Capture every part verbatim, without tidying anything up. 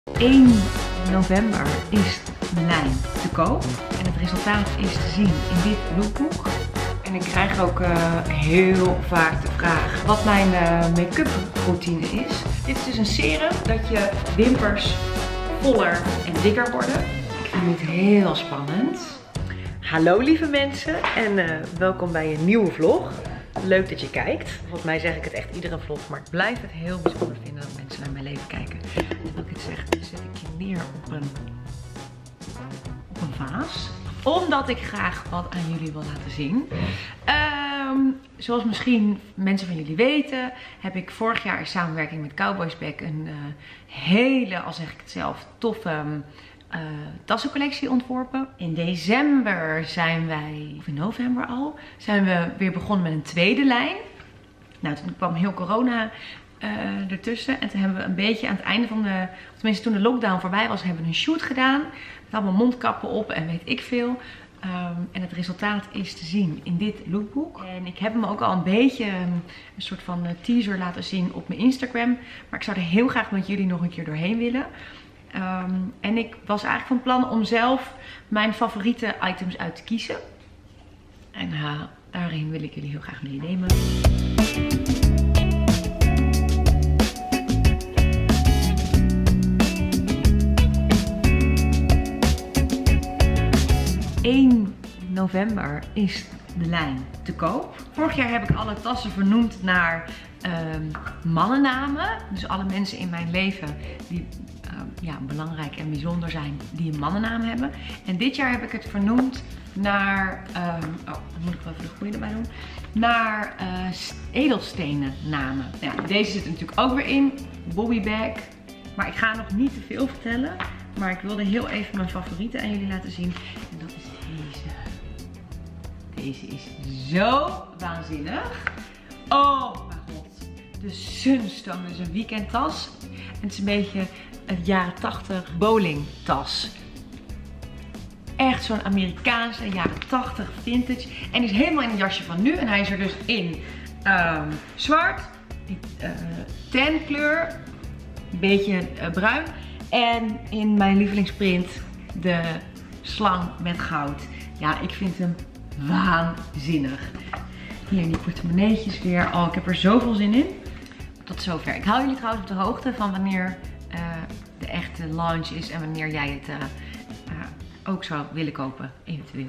één november is mijn lijn te koop en het resultaat is te zien in dit lookbook. En ik krijg ook uh, heel vaak de vraag wat mijn uh, make-up routine is. Dit is dus een serum dat je wimpers voller en dikker worden. Ik vind het heel spannend. Hallo lieve mensen en uh, welkom bij een nieuwe vlog. Leuk dat je kijkt. Volgens mij zeg ik het echt iedere vlog, maar ik blijf het heel bijzonder vinden dat mensen naar mijn leven kijken. Terwijl ik het zeg, zet ik je neer op een, op een vaas. Omdat ik graag wat aan jullie wil laten zien. Um, zoals misschien mensen van jullie weten, heb ik vorig jaar in samenwerking met Cowboys Bag een uh, hele, al zeg ik het zelf, toffe Uh, tassencollectie ontworpen. In december zijn wij, of in november al, zijn we weer begonnen met een tweede lijn. Nou, toen kwam heel corona uh, ertussen. En toen hebben we een beetje aan het einde van de, tenminste toen de lockdown voorbij was, hebben we een shoot gedaan. Met allemaal mondkappen op en weet ik veel. Um, en het resultaat is te zien in dit lookbook. En ik heb hem ook al een beetje um, een soort van teaser laten zien op mijn Instagram. Maar ik zou er heel graag met jullie nog een keer doorheen willen. Um, en ik was eigenlijk van plan om zelf mijn favoriete items uit te kiezen. En uh, daarin wil ik jullie heel graag meenemen. één november is de lijn te koop. Vorig jaar heb ik alle tassen vernoemd naar um, mannennamen. Dus alle mensen in mijn leven die uh, ja, belangrijk en bijzonder zijn, die een mannennaam hebben. En dit jaar heb ik het vernoemd naar, um, oh, dan moet ik wel even de goede erbij doen, naar uh, edelstenen namen. Ja, deze zit er natuurlijk ook weer in, Bobby Bag. Maar ik ga nog niet te veel vertellen. Maar ik wilde heel even mijn favorieten aan jullie laten zien. En dat is deze. Deze is zo waanzinnig. Oh mijn god. De Sunstone is een weekendtas. En het is een beetje een jaren tachtig bowlingtas. Echt zo'n Amerikaanse jaren tachtig vintage. En is helemaal in het jasje van nu. En hij is er dus in um, zwart, die uh, tan kleur, een beetje uh, bruin. En in mijn lievelingsprint de slang met goud. Ja, ik vind hem waanzinnig. Hier die portemonneetjes weer. Oh, ik heb er zoveel zin in. Tot zover. Ik hou jullie trouwens op de hoogte van wanneer uh, de echte launch is. En wanneer jij het uh, uh, ook zou willen kopen, eventueel.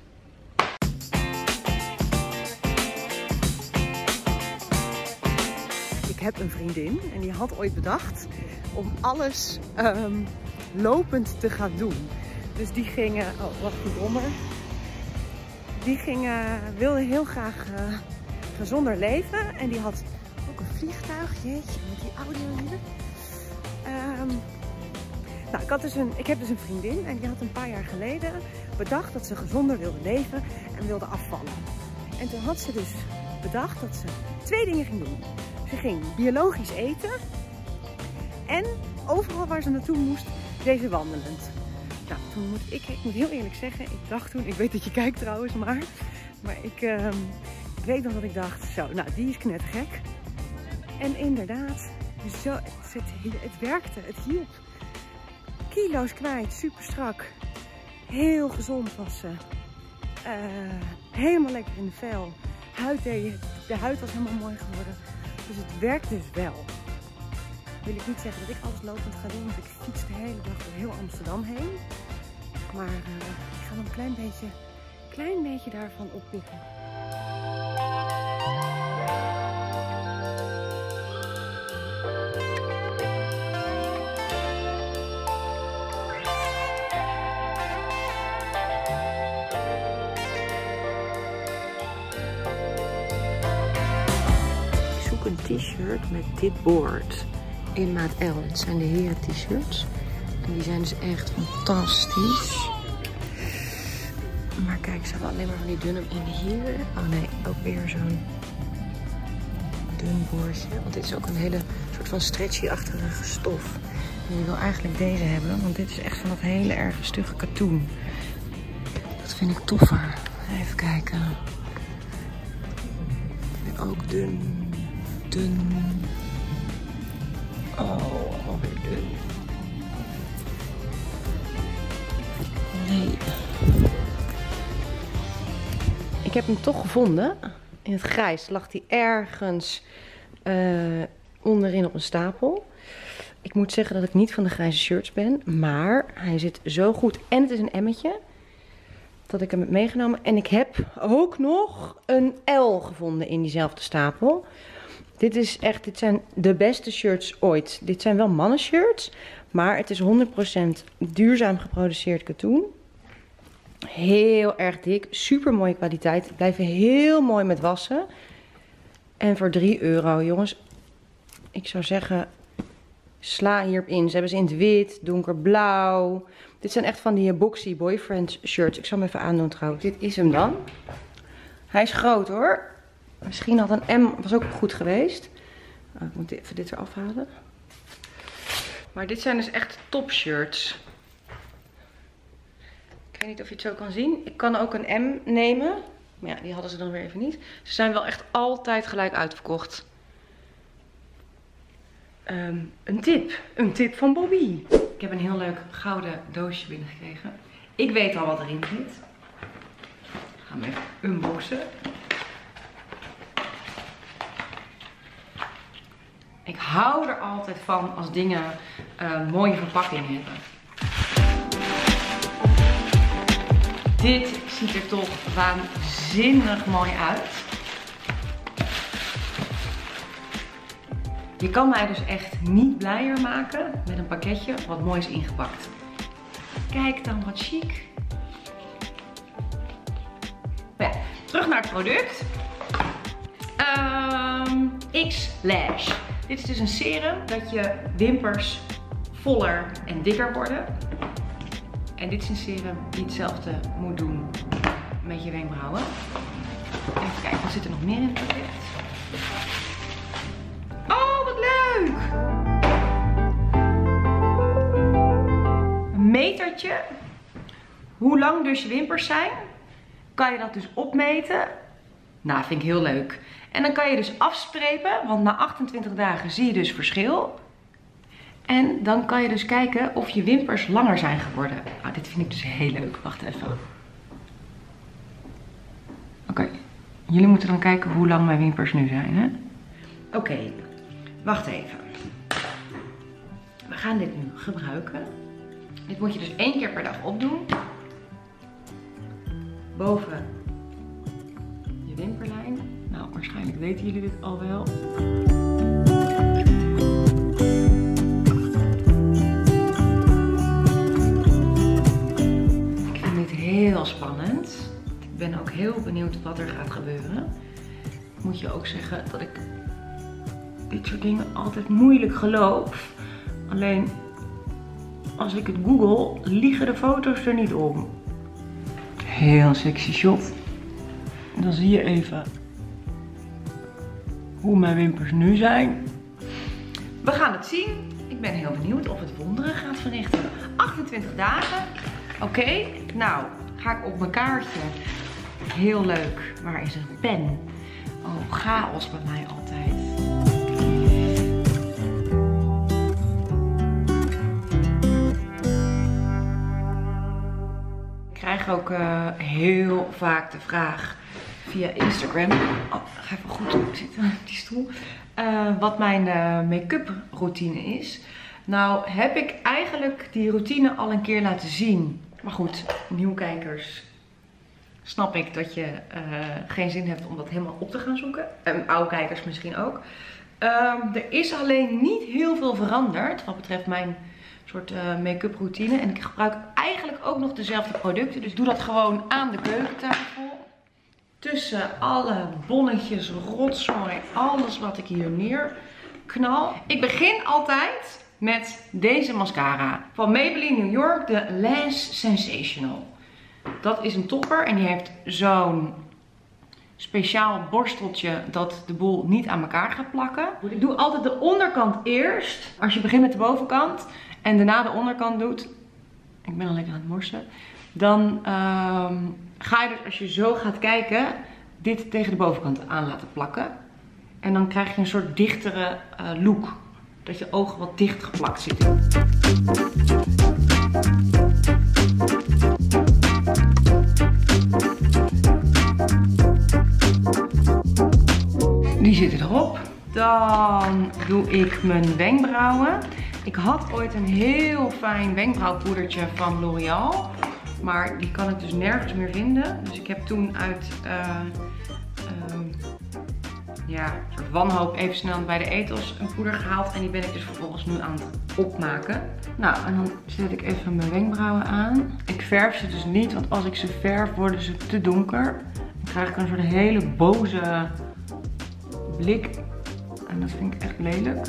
Ik heb een vriendin en die had ooit bedacht om alles um, lopend te gaan doen. Dus die gingen, oh wacht, die brommer. Die gingen, wilde heel graag uh, gezonder leven en die had ook een vliegtuig, jeetje, met die audio hier. Um, nou, ik, had dus een, ik heb dus een vriendin en die had een paar jaar geleden bedacht dat ze gezonder wilde leven en wilde afvallen. En toen had ze dus bedacht dat ze twee dingen ging doen. Ze ging biologisch eten en overal waar ze naartoe moest, deed ze wandelend. Nou, toen moet ik, ik moet heel eerlijk zeggen, ik dacht toen, ik weet dat je kijkt trouwens, maar, maar ik, uh, ik weet nog dat ik dacht, zo, nou die is knettergek. En inderdaad, zo, het, het, het werkte, het hielp. Kilo's kwijt, super strak, heel gezond was ze, uh, helemaal lekker in de vel. Huid deed, de huid was helemaal mooi geworden, dus het werkt dus wel. Wil ik niet zeggen dat ik alles lopend ga doen, want ik fiets de hele dag door heel Amsterdam heen. Maar uh, ik ga nog een klein beetje, klein beetje daarvan oppikken. Ik zoek een t-shirt met dit boord. In maat L. Het zijn de heren t-shirts. En die zijn dus echt fantastisch. Maar kijk, ze hebben alleen maar van die dunne in hier. Oh nee, ook weer zo'n dun boordje. Want dit is ook een hele soort van stretchy-achtige stof. En je wil eigenlijk deze hebben, want dit is echt van dat hele erg stugge katoen. Dat vind ik toffer. Even kijken. En ook dun. Dun. Oh, alweer dun. Nee. Ik heb hem toch gevonden. In het grijs lag hij ergens uh, onderin op een stapel. Ik moet zeggen dat ik niet van de grijze shirts ben. Maar hij zit zo goed. En het is een emmetje. Dat ik hem heb meegenomen. En ik heb ook nog een L gevonden in diezelfde stapel. Dit is echt, dit zijn de beste shirts ooit. Dit zijn wel mannen shirts. Maar het is honderd procent duurzaam geproduceerd katoen. Heel erg dik. Super mooie kwaliteit. Blijven heel mooi met wassen. En voor drie euro, jongens. Ik zou zeggen, sla hierop in. Ze hebben ze in het wit, donkerblauw. Dit zijn echt van die boxy boyfriend shirts. Ik zal hem even aandoen trouwens. Dit is hem dan. Hij is groot hoor. Misschien had een M, was ook goed geweest. Oh, ik moet even dit eraf halen. Maar dit zijn dus echt top shirts. Ik weet niet of je het zo kan zien. Ik kan ook een M nemen. Maar ja, die hadden ze dan weer even niet. Ze zijn wel echt altijd gelijk uitverkocht. Um, een tip. Een tip van Bobby. Ik heb een heel leuk gouden doosje binnengekregen. Ik weet al wat erin zit. Ik ga hem even unboxen. Ik hou er altijd van als dingen uh, mooie verpakking hebben. Dit ziet er toch waanzinnig mooi uit. Je kan mij dus echt niet blijer maken met een pakketje wat mooi is ingepakt. Kijk dan wat chic. Maar ja, terug naar het product. Um, X-Lash. Dit is dus een serum dat je wimpers voller en dikker worden. En dit is een serum die hetzelfde moet doen met je wenkbrauwen. Even kijken, wat zit er nog meer in het pakket? Oh, wat leuk! Een metertje. Hoe lang dus je wimpers zijn, kan je dat dus opmeten. Nou, vind ik heel leuk. En dan kan je dus afstrepen, want na achtentwintig dagen zie je dus verschil. En dan kan je dus kijken of je wimpers langer zijn geworden. Nou, dit vind ik dus heel leuk. Wacht even. Oké. Okay. Jullie moeten dan kijken hoe lang mijn wimpers nu zijn, hè? Oké. Okay. Wacht even. We gaan dit nu gebruiken. Dit moet je dus één keer per dag opdoen. Boven je wimperlijn. Nou, waarschijnlijk weten jullie dit al wel. Ik vind dit heel spannend. Ik ben ook heel benieuwd wat er gaat gebeuren. Moet je ook zeggen dat ik dit soort dingen altijd moeilijk geloof. Alleen als ik het google, liegen de foto's er niet om. Heel sexy shot. Dan zie je even hoe mijn wimpers nu zijn. We gaan het zien. Ik ben heel benieuwd of het wonderen gaat verrichten. achtentwintig dagen. Oké, okay. Nou ga ik op mijn kaartje. Heel leuk. Waar is een pen? Oh, chaos bij mij altijd. Ik krijg ook uh, heel vaak de vraag via Instagram. Oh, ga even goed zitten op die stoel. Uh, wat mijn uh, make-up routine is. Nou heb ik eigenlijk die routine al een keer laten zien. Maar goed, nieuwkijkers snap ik dat je uh, geen zin hebt om dat helemaal op te gaan zoeken. En oude kijkers misschien ook. Um, er is alleen niet heel veel veranderd wat betreft mijn soort uh, make-up routine. En ik gebruik eigenlijk ook nog dezelfde producten. Dus doe dat gewoon aan de keukentafel. Tussen alle bonnetjes, rotzooi, alles wat ik hier neer knal. Ik begin altijd met deze mascara. Van Maybelline New York, de Lance Sensational. Dat is een topper en die heeft zo'n speciaal borsteltje dat de boel niet aan elkaar gaat plakken. Ik doe altijd de onderkant eerst. Als je begint met de bovenkant en daarna de onderkant doet. Ik ben al lekker aan het morsen. Dan um, ga je dus, als je zo gaat kijken, dit tegen de bovenkant aan laten plakken. En dan krijg je een soort dichtere uh, look. Dat je ogen wat dicht geplakt zitten. Dan doe ik mijn wenkbrauwen. Ik had ooit een heel fijn wenkbrauwpoedertje van L'Oreal. Maar die kan ik dus nergens meer vinden. Dus ik heb toen uit uh, um, ja, een soort wanhoop even snel bij de Ethos een poeder gehaald. En die ben ik dus vervolgens nu aan het opmaken. Nou, en dan zet ik even mijn wenkbrauwen aan. Ik verf ze dus niet, want als ik ze verf worden ze te donker. Dan krijg ik een soort hele boze blik. En dat vind ik echt lelijk.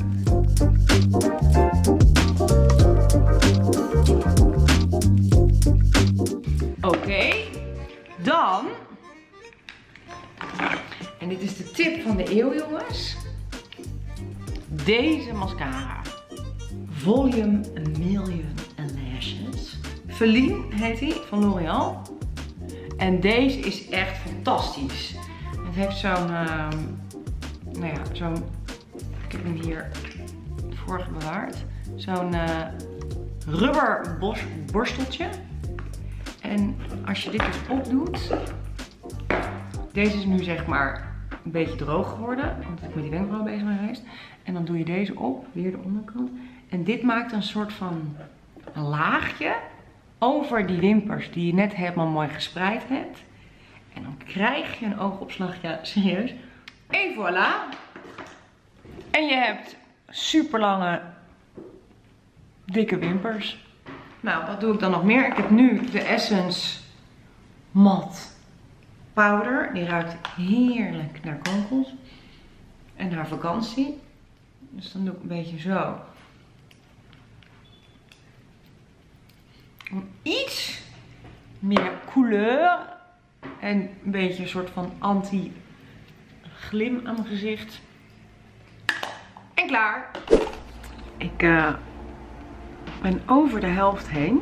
Oké, okay. Dan, en dit is de tip van de eeuw jongens, deze mascara. Volume a Million Lashes. Feline heet die, van L'Oreal. En deze is echt fantastisch. Het heeft zo'n, uh, nou ja, zo'n, ik heb hem hier vorige bewaard. Zo'n uh, rubber borsteltje. En als je dit dus opdoet, deze is nu zeg maar een beetje droog geworden, want ik met die wenkbrauw bezig ben geweest. En dan doe je deze op, weer de onderkant. En dit maakt een soort van laagje over die wimpers die je net helemaal mooi gespreid hebt. En dan krijg je een oogopslag, ja serieus. En voilà. En je hebt super lange, dikke wimpers. Nou, wat doe ik dan nog meer? Ik heb nu de Essence Matte Powder. Die ruikt heerlijk naar kokos. En naar vakantie. Dus dan doe ik een beetje zo. Om iets meer couleur. En een beetje een soort van anti-glim aan mijn gezicht. En klaar. Ik uh, ben over de helft heen.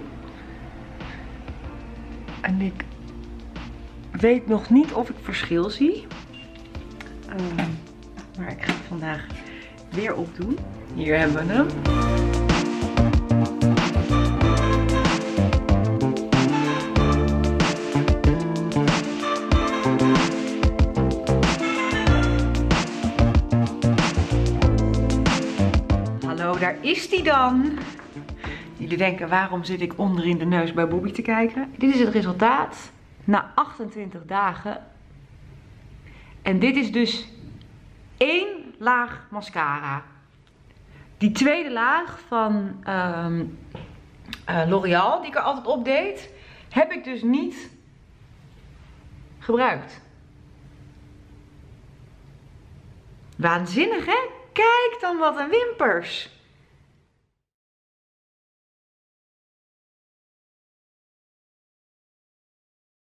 En ik weet nog niet of ik verschil zie. Uh, maar ik ga het vandaag weer opdoen. Hier hebben we hem. Hallo, daar is die dan. Jullie denken, waarom zit ik onder in de neus bij Bobby te kijken? Dit is het resultaat na achtentwintig dagen. En dit is dus één laag mascara. Die tweede laag van um, uh, L'Oreal, die ik er altijd op deed, heb ik dus niet gebruikt. Waanzinnig hè? Kijk dan wat een wimpers.